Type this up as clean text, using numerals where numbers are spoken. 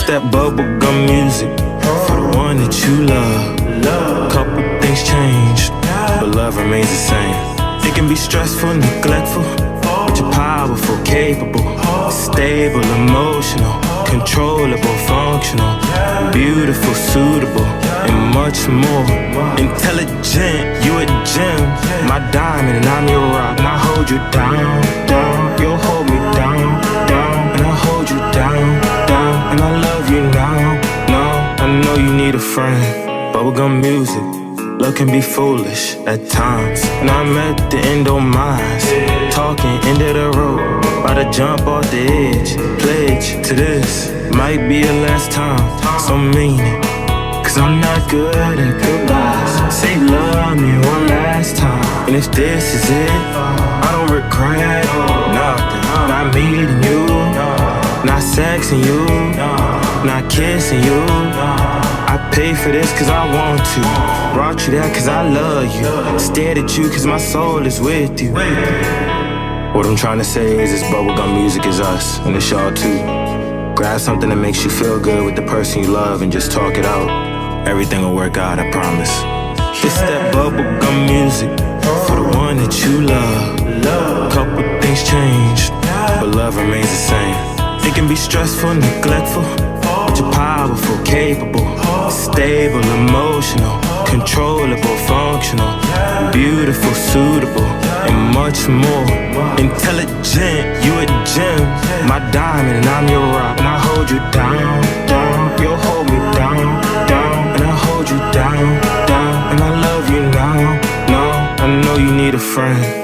that bubblegum music for the one that you love. Couple things changed, but love remains the same. It can be stressful, neglectful, but you're powerful, capable, stable, emotional, controllable, functional, beautiful, suitable, and much more. Intelligent, you a gem, my diamond and I'm your rock. And I hold you down, down, you'll hold me down, down. And I hold you down, down, and I love you now, now. I know you need a friend. Bubblegum music, love can be foolish at times. And I'm at the end of mine, talking end of the road, about to jump off the edge. Pledge to this, might be the last time, so mean it, cause I'm not good at goodbyes. Say love me one last time, and if this is it, I don't regret nothing. Not meeting you, not sexing you, not kissing you. I pay for this cause I want to, brought you there cause I love you, stared at you cause my soul is with you. What I'm trying to say is this bubblegum music is us, and it's y'all too. Grab something that makes you feel good with the person you love and just talk it out. Everything will work out, I promise. It's that bubblegum music for the one that you love. Couple things changed, but love remains the same. It can be stressful, neglectful, but you're powerful, capable, stable, emotional, controllable, functional, beautiful, suitable, and much more. Intelligent, you a gem, my diamond and I'm your rock. And I hold you down, down, you'll hold me down, down. And I hold you down, down, and I love you now, now. I know you need a friend.